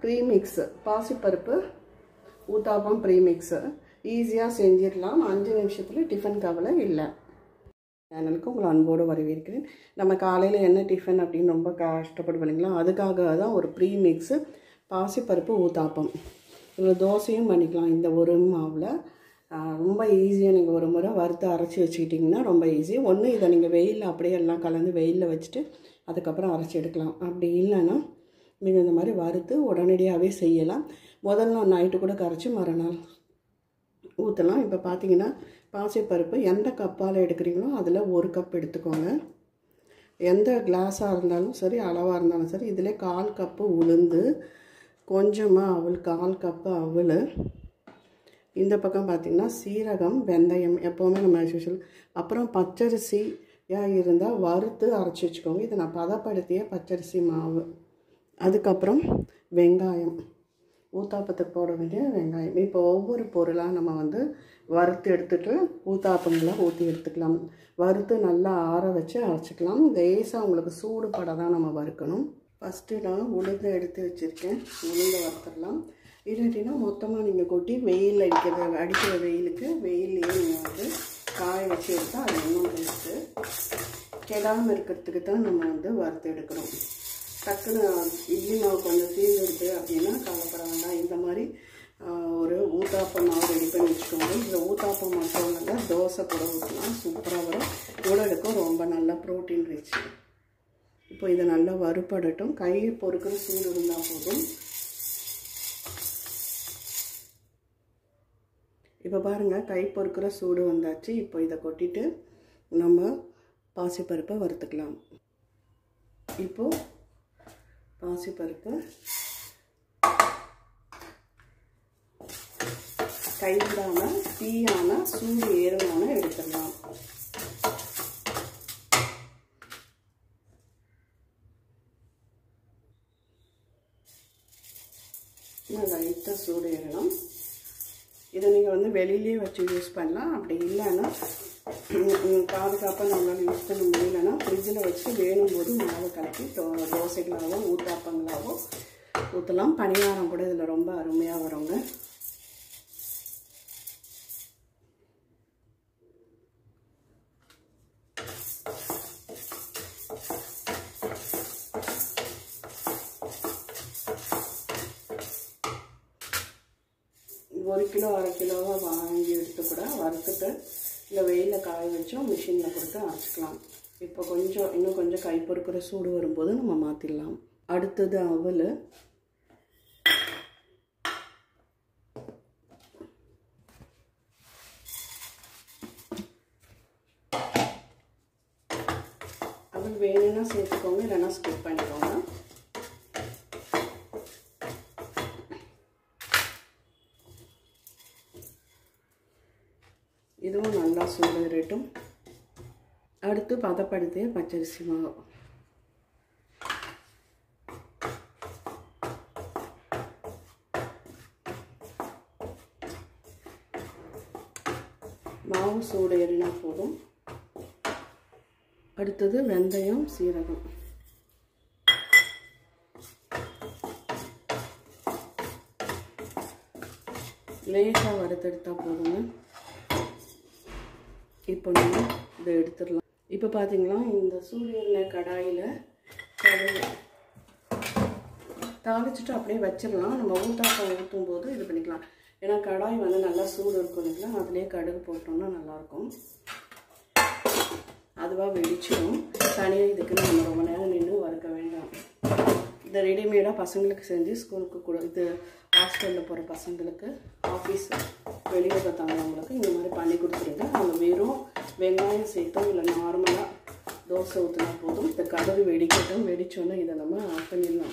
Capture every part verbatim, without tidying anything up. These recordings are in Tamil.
ப்ரீமிக்ஸ் பாசிப்பருப்பு ஊத்தாப்பம் ப்ரீமிக்ஸ் ஈஸியாக செஞ்சிடலாம். அஞ்சு நிமிஷத்தில் டிஃபன் கவலை இல்லை. சேனலுக்கு உங்களை அன்போடு வரவேற்கிறேன். நம்ம காலையில் என்ன டிஃபன் அப்படின்னு ரொம்ப கஷ்டப்படுவோம் இல்லைங்களா, அதுக்காக தான் ஒரு ப்ரீமிக்ஸு பாசிப்பருப்பு ஊத்தாப்பம். இதில் தோசையும் பண்ணிக்கலாம். இந்த ஒரு மாவில் ரொம்ப ஈஸியாக நீங்கள் ஒரு முறை வறுத்து அரைச்சி வச்சுக்கிட்டிங்கன்னா ரொம்ப ஈஸி. ஒன்று இதை நீங்கள் வெயிலில் அப்படியே எல்லாம் கலந்து வெயிலில் வச்சுட்டு அதுக்கப்புறம் அரைச்சி எடுக்கலாம். அப்படி இல்லைன்னா நீங்கள் இந்த மாதிரி வறுத்து உடனடியாகவே செய்யலாம். முதல் நாள் நைட்டு கூட கரைச்சி மறுநாள் ஊற்றலாம். இப்போ பார்த்தீங்கன்னா பாசிப்பருப்பு எந்த கப்பால் எடுக்கிறீங்களோ அதில் ஒரு கப் எடுத்துக்கோங்க. எந்த கிளாஸாக இருந்தாலும் சரி, அளவாக இருந்தாலும் சரி. இதில் கால் கப்பு உளுந்து, கொஞ்சமாக அவல், கால் கப்பு அவல். இந்த பக்கம் பார்த்திங்கன்னா சீரகம், வெந்தயம் எப்போவுமே நம்ம யூஸ்வல். அப்புறம் பச்சரிசியாக இருந்தால் வறுத்து அரைச்சி வச்சுக்கோங்க. இதை நான் பதப்படுத்திய பச்சரிசி மாவு. அதுக்கப்புறம் வெங்காயம், ஊத்தாப்பத்துக்கு போட வேண்டிய வெங்காயம். இப்போ ஒவ்வொரு பொருளாக நம்ம வந்து வறுத்து எடுத்துகிட்டு ஊத்தாப்பங்களை ஊற்றி எடுத்துக்கலாம். வறுத்து நல்லா ஆற வச்சு அரைச்சிக்கலாம். லேசாக உங்களுக்கு சூடு பட தான் நம்ம வறுக்கணும். ஃபஸ்ட்டு நான் உளுந்தை எடுத்து வச்சுருக்கேன். உளுந்தை வறுத்துடலாம். இல்லாட்டினா மொத்தமாக நீங்கள் கொட்டி வெயில் அடிக்கிற அடிக்கிற வெயிலுக்கு வெயிலையே நீங்கள் வந்து காய வச்சு எடுத்தால் அது இன்னும் பெஸ்ட்டு. கெடாமல் இருக்கிறதுக்கு தான் நம்ம வந்து வறுத்து எடுக்கிறோம். டக்குன்னு இட்லி மாவு கொஞ்சம் தீர்ந்துருக்கு அப்படின்னா கவலைப்பட வேண்டாம். இந்த மாதிரி ஒரு ஊத்தாப்பம் மாவு ரெடி பண்ணி வச்சுக்கோங்க. இதில் ஊத்தாப்பம் மட்டும் இல்லைங்க, தோசை கூட ஊற்றலாம், சூப்பராக வரும். உடலுக்கும் ரொம்ப நல்ல ப்ரோட்டீன் ரிச். இப்போ இதை நல்லா வறுப்படட்டும். கையை பொறுக்கிற சூடு இருந்தால் போதும். இப்போ பாருங்கள், கை பொறுக்கிற சூடு வந்தாச்சு. இப்போ இதை கொட்டிட்டு நம்ம பாசிப்பருப்பை வறுத்துக்கலாம். இப்போது பாசிப்பருப்பு கைவிடாமல் தீயான சூடு ஏறமான எடுத்துடலாம். லைட்டாக சூடு ஏறணும். இதை நீங்கள் வந்து வெளியிலே வச்சு யூஸ் பண்ணலாம். அப்படி இல்லைன்னா பாதுகாப்பாக நம்மளால் யூஸ் பண்ண முடியலன்னா ஃப்ரிட்ஜில் வச்சு வேணும் போது மாவு கலக்கி தோ தோசைகளாகவோ ஊத்தாப்பங்களாகவோ ஊற்றலாம். பணியாரம் கூட இதில் ரொம்ப அருமையாக வருங்க. ஒரு கிலோ அரை கிலோவாக வாங்கி எடுத்து கூட வறுத்துட்டு இல்லை வெயிலில் காய வச்சோம் மிஷினில் கொடுத்து அரைச்சிக்கலாம். இப்போ கொஞ்சம் இன்னும் கொஞ்சம் கை பொறுக்கிற சூடு வரும்போது நம்ம மாற்றிடலாம். அடுத்தது அவல். அவல் வேணும்னா சேர்த்துக்கோங்க, இல்லைன்னா ஸ்கிப் பண்ணிக்கோங்க. இதுவும் நல்லா சூடு ஏறட்டும். அடுத்து பதப்படுத்திய பச்சரிசி மாவு. மாவு சூடு ஏறினா போதும். அடுத்தது வெந்தயம், சீரகம். லேசாக வறுத்தெடுத்தா போதுங்க. இப்போ நம்ம இதை எடுத்துடலாம். இப்போ பார்த்தீங்களா, இந்த சூரியனை கடாயில் கடுகு தாளிச்சுட்டு அப்படியே வச்சிடலாம். நம்ம ஊத்தாப்பம் ஊற்றும் போது இது பண்ணிக்கலாம். ஏன்னா கடாய் வந்து நல்லா சூடு இருக்கும் இல்லைங்களா, அதுலேயே கடுகு போட்டோம்னா நல்லாயிருக்கும். அதுவாக வெடிச்சிடும். தனியாக இதுக்குன்னு நம்ம ரொம்ப நேரம் நின்று வறுக்க வேண்டாம். இதை ரெடிமேடாக பசங்களுக்கு செஞ்சு ஸ்கூலுக்கு கூட, இது ஹாஸ்டலில் போகிற பசங்களுக்கு, ஆஃபீஸ் வெளியே பார்த்தாங்கவங்களுக்கு இந்த மாதிரி பண்ணி கொடுத்துருங்க. அவங்க வெறும் வெங்காயம் சேர்த்தோம் இல்லை நார்மலாக தோசை ஊற்றினா போதும். இந்த கடுகு வெடிக்கட்டும். வெடித்தோன்னே இதை நம்ம ஆஃப் பண்ணிடலாம்.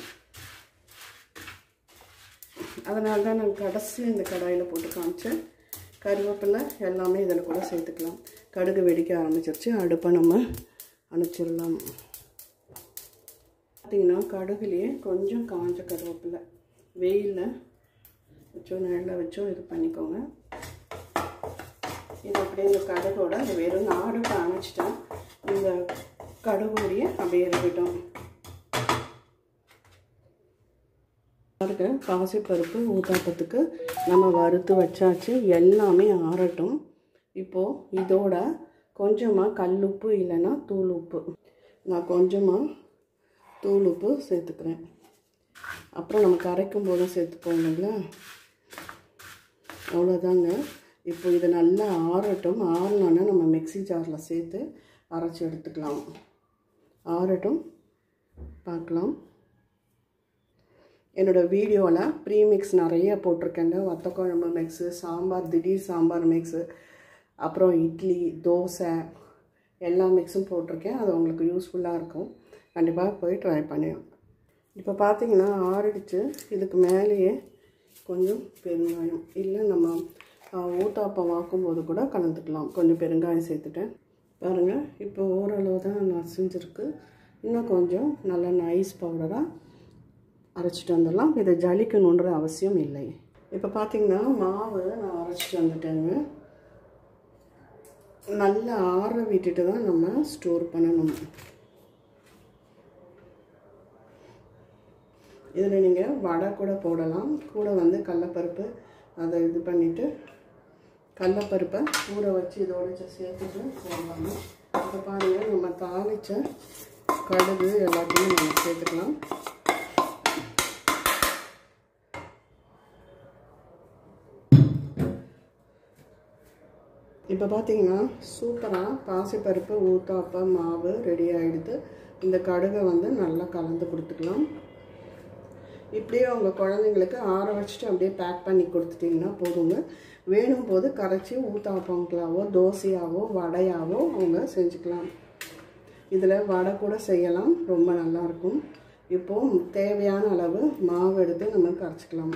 அதனால தான் நான் கடைசியாக இந்த கடாயில் போட்டு காமிச்சேன். கருவேப்பிலை எல்லாமே இதில் கூட சேர்த்துக்கலாம். கடுகு வெடிக்க ஆரம்பிச்சிருச்சு. அடுப்பை நம்ம அணைச்சிடலாம். பார்த்திங்கன்னா கடுகுலேயே கொஞ்சம் காஞ்ச கருவேப்பிலை வெயிலில் வச்சோ நிழலில் வச்சோ இது பண்ணிக்கோங்க. இது அப்படியே இந்த கடுகோட இந்த வெறும் அடுப்பை அணைச்சிட்டேன். இந்த கடுகுடைய அப்படியே இருக்கட்டும். பாருங்க, பாசிப்பருப்பு ஊத்தாப்பத்துக்கு நம்ம வறுத்து வச்சாச்சு. எல்லாமே ஆறட்டும். இப்போது இதோட கொஞ்சமாக கல்லுப்பு இல்லைன்னா தூள் உப்பு, நான் கொஞ்சமாக தூள் உப்பு சேர்த்துக்கிறேன். அப்புறம் நம்ம கரைக்கும் போதும் சேர்த்துப்போம் இல்லைங்களா, அவ்வளோதாங்க. இப்போ இதை நல்லா ஆறட்டும். ஆறினோன்னா நம்ம மிக்ஸி ஜாரில் சேர்த்து அரைச்சி எடுத்துக்கலாம். ஆறட்டும், பார்க்கலாம். என்னோடய வீடியோவில் ப்ரீமிக்ஸ் நிறைய போட்டிருக்கேங்க. வத்த குழம்பு மிக்ஸு, சாம்பார், திடீர் சாம்பார் மிக்ஸு, அப்புறம் இட்லி, தோசை எல்லா மிக்ஸும் போட்டிருக்கேன். அது உங்களுக்கு யூஸ்ஃபுல்லாக இருக்கும். கண்டிப்பாக போய் ட்ரை பண்ணி. இப்போ பார்த்தீங்கன்னா ஆறிடுச்சு. இதுக்கு மேலேயே கொஞ்சம் பெருங்காயம், இல்லை நம்ம ஊத்தாப்பம் வாக்கும்போது கூட கலந்துக்கலாம். கொஞ்சம் பெருங்காயம் சேர்த்துட்டேன். பாருங்கள், இப்போ ஓரளவு தான் நசிஞ்சிருக்கு. இன்னும் கொஞ்சம் நல்லா நைஸ் பவுடராக அரைச்சிட்டு வந்துடலாம். இதை ஜலிக்கணுன்ற அவசியம் இல்லை. இப்போ பார்த்தீங்கன்னா மாவு நான் அரைச்சிட்டு வந்துட்டேங்க. நல்லா ஆற விட்டுட்டு தான் நம்ம ஸ்டோர் பண்ணணும். இதில் நீங்கள் வடை கூட போடலாம். கூட வந்து கடலப்பருப்பு அதை இது பண்ணிவிட்டு கடலப்பருப்பை ஊற வச்சு இதோட சேர்த்துட்டு போடலாம். இப்போ பாருங்கள், நம்ம தாளித்த கடுகு எல்லாத்தையும் நம்ம சேர்த்துக்கலாம். இப்போ பார்த்தீங்கன்னா சூப்பராக பாசிப்பருப்பு ஊத்தாப்பம் மாவு ரெடி ஆகிடுது. இந்த கடுகை வந்து நல்லா கலந்து கொடுத்துக்கலாம். இப்படியே அவங்க குழந்தைங்களுக்கு ஆற வச்சுட்டு அப்படியே பேக் பண்ணி கொடுத்துட்டிங்கன்னா போதுங்க. வேணும் போது கரைச்சி ஊத்தாப்பங்களாவோ தோசையாவோ வடையாவோ அவங்க செஞ்சுக்கலாம். இதில் வடை கூட செய்யலாம், ரொம்ப நல்லாயிருக்கும். இப்போது தேவையான அளவு மாவு எடுத்து நம்ம கரைச்சிக்கலாம்.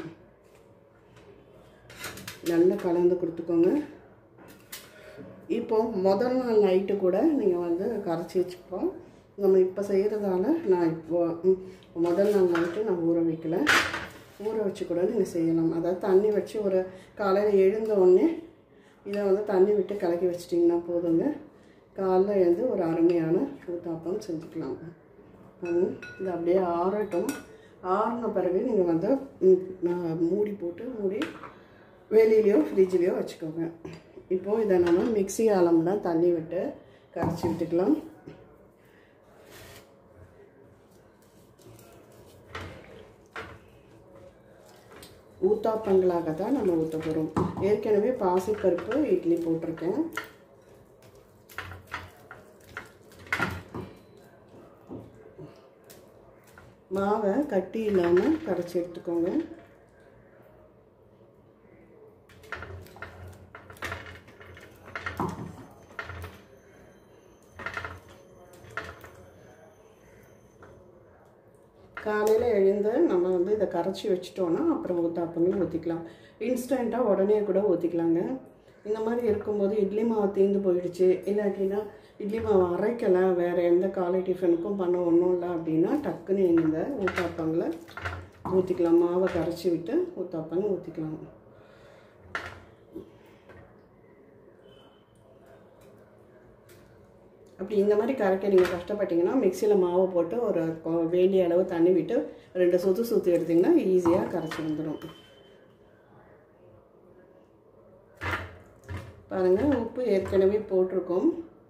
நல்லா கலந்து கொடுத்துக்கோங்க. இப்போது முதல் நாள் நைட்டு கூட நீங்கள் வந்து கரைச்சி வச்சுப்போம். நம்ம இப்போ செய்கிறதால நான் இப்போ முதல் நாள் நைட்டு நான் ஊற வைக்கல. ஊற வச்சு கூட நீங்கள் செய்யலாம். அதாவது தண்ணி வச்சு ஒரு காலையில் எழுந்த உடனே இதை வந்து தண்ணி விட்டு கலக்கி வச்சிட்டிங்கன்னா போதுங்க. காலைல எழுந்து ஒரு அருமையான ஊத்தாப்பம் செஞ்சுக்கலாம். இது அப்படியே ஆறட்டும். ஆறின பிறகு நீங்கள் வந்து மூடி போட்டு மூடி வெளியிலையோ ஃப்ரிட்ஜ்லேயோ வச்சுக்கோங்க. இப்போது இதை நம்ம மிக்ஸி ஆலம்லாம் தண்ணி விட்டு கரைச்சி விட்டுக்கலாம். ஊத்தாப்பங்களாக தான் நம்ம ஊற்ற போகிறோம். ஏற்கனவே பாசிப்பருப்பு இட்லி போட்டிருக்கேன். மாவை கட்டி இல்லாமல் கரைச்சி எடுத்துக்கோங்க. காலையில் எழுந்து நம்ம வந்து இதை கரைச்சி வச்சிட்டோன்னா அப்புறம் ஊத்தாப்பங்களும் ஊற்றிக்கலாம். இன்ஸ்டண்ட்டாக உடனே கூட ஊற்றிக்கலாங்க. இந்த மாதிரி இருக்கும்போது இட்லி மாவு தீர்ந்து போயிடுச்சு, இல்லாட்டினா இட்லி மாவு அரைக்கலை, வேறு எந்த காலை டிஃபனுக்கும் பண்ண ஒன்றும் இல்லை அப்படின்னா டக்குன்னு இந்த ஊத்தாப்பங்களை ஊற்றிக்கலாம். மாவை கரைச்சி விட்டு ஊத்தாப்பங்க ஊற்றிக்கலாம். அப்படி இந்த மாதிரி கரைக்க நீங்கள் கஷ்டப்பட்டீங்கன்னா மிக்சியில் மாவு போட்டு ஒரு வேண்டிய அளவு தண்ணி விட்டு ரெண்டு சுற்று சுற்றி எடுத்திங்கன்னா ஈஸியாக கரைச்சி வந்துடும். பாருங்கள், உப்பு ஏற்கனவே போட்டிருக்கோம்.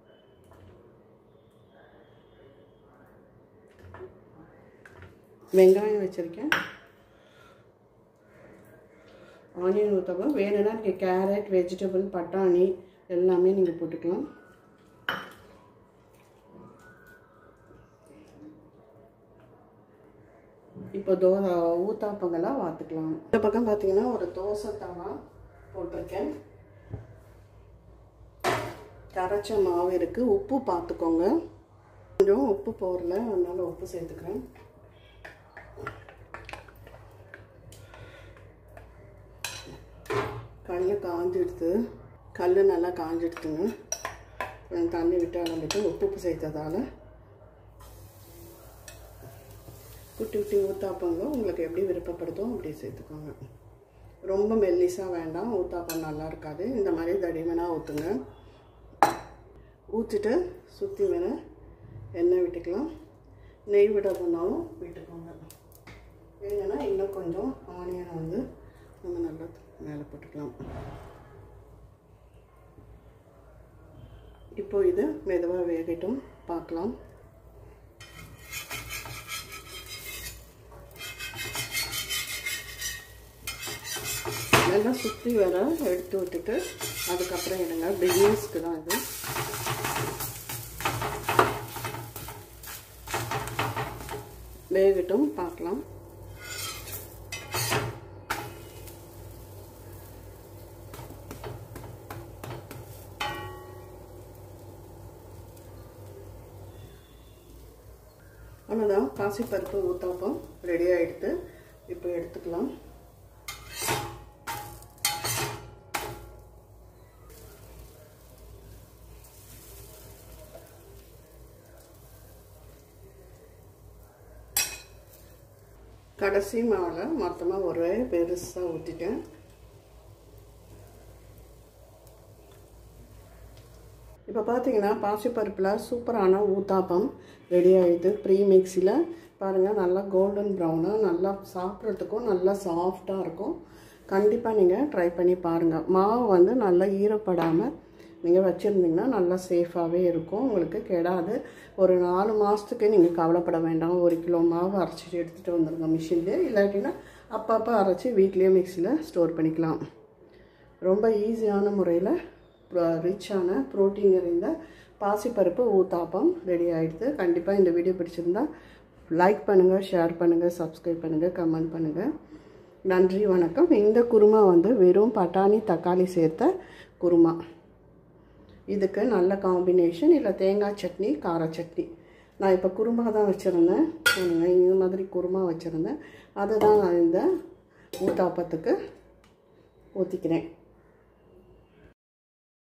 வெங்காயம் வச்சுருக்கேன். ஆனியன் ஊற்றப்போ வேணும்னா நீங்கள் கேரட், வெஜிடபிள், பட்டாணி எல்லாமே நீங்கள் போட்டுக்கலாம். இப்போ தோ ஊத்தாப்பங்களாக வாத்துக்கலாம். இந்த பக்கம் பார்த்தீங்கன்னா ஒரு தோசை தவா போட்டிருக்கேன். கரைச்ச மாவு இருக்குது. உப்பு பார்த்துக்கோங்க. கொஞ்சம் உப்பு போடல, அதனால் உப்பு சேர்த்துக்கிறேன். கல் காஞ்சிடுது. கல் நல்லா காஞ்சிடுதுங்க. தண்ணி விட்டு அளந்துட்டு உப்பு உப்பு சேர்த்ததால் குட்டி குட்டி ஊத்தாப்பங்க உங்களுக்கு எப்படி விருப்பப்படுதோ அப்படி சேர்த்துக்கோங்க. ரொம்ப மெல்லிஸாக வேண்டாம், ஊத்தாப்பம் நல்லா இருக்காது. இந்த மாதிரி தடிமனாக ஊற்றுங்க. ஊற்றிட்டு சுற்றி மேலே எண்ணெய் விட்டுக்கலாம். நெய் விட பண்ணாலும் விட்டுக்கோங்க. வேணும்னா இன்னும் கொஞ்சம் ஆனியனை வந்து நம்ம நல்லா மேலே போட்டுக்கலாம். இப்போ இது மெதுவாக வேகட்டும், பார்க்கலாம். நல்லா சுற்றி வர எடுத்து விட்டுட்டு அதுக்கப்புறம் என்னங்க பிகினர்ஸ்க்கு தான் இது. வேகட்டும், பார்க்கலாம். அவ்வளோதான், பாசிப்பருப்பு ஊத்தாப்பம் ரெடி ஆகிடுது. இப்போ எடுத்துக்கலாம். கடைசி மாவில் மொத்தமாக ஒரே பெருசாக ஊற்றிட்டேன். இப்போ பார்த்தீங்கன்னா பாசிப்பருப்பில் சூப்பரான ஊத்தாப்பம் ரெடி ஆகிடுது. ப்ரீ மிக்ஸியில் பாருங்கள், நல்லா கோல்டன் ப்ரௌனாக நல்லா சாப்பிட்றதுக்கும் நல்லா சாஃப்டாக இருக்கும். கண்டிப்பாக நீங்கள் ட்ரை பண்ணி பாருங்கள். மாவு வந்து நல்லா ஈரப்படாமல் நீங்கள் வச்சுருந்தீங்கன்னா நல்லா சேஃபாகவே இருக்கும், உங்களுக்கு கெடாது. ஒரு நாலு மாதத்துக்கு நீங்கள் கவலைப்பட வேண்டாம். ஒரு கிலோ மாவு அரைச்சிட்டு எடுத்துகிட்டு வந்துடுங்க மிஷின்லேயே, இல்லாட்டினா அப்பப்போ அரைச்சி வீட்லேயே மிக்ஸியில் ஸ்டோர் பண்ணிக்கலாம். ரொம்ப ஈஸியான முறையில் ரிச்சான ப்ரோட்டீன் நிறைந்த பாசிப்பருப்பு ஊத்தாப்பம் ரெடி ஆகிடுது. கண்டிப்பாக இந்த வீடியோ பிடிச்சிருந்தா லைக் பண்ணுங்கள், ஷேர் பண்ணுங்கள், சப்ஸ்கிரைப் பண்ணுங்கள், கமெண்ட் பண்ணுங்கள். நன்றி, வணக்கம். இந்த குருமா வந்து வெறும் பட்டாணி தக்காளி சேர்த்த குருமா. இதுக்கு நல்ல காம்பினேஷன் இல்லை தேங்காய் சட்னி, கார சட்னி. நான் இப்போ குருமா தான் வச்சுருந்தேன், இந்த மாதிரி குருமா வச்சுருந்தேன். அதை தான் நான் இந்த ஊத்தாப்பத்துக்கு ஊற்றிக்கிறேன்.